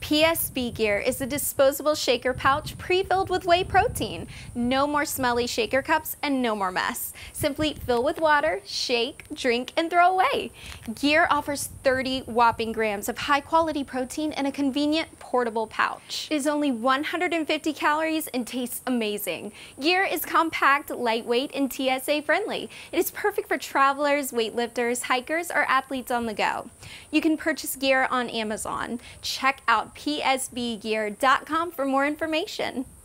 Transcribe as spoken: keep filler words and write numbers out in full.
P S B Gear is a disposable shaker pouch pre-filled with whey protein. No more smelly shaker cups and no more mess. Simply fill with water, shake, drink, and throw away. Gear offers thirty whopping grams of high-quality protein in a convenient portable pouch. It is only one hundred fifty calories and tastes amazing. Gear is compact, lightweight, and T S A friendly. It is perfect for travelers, weightlifters, hikers, or athletes on the go. You can purchase Gear on Amazon. Check out P S B gear dot com for more information.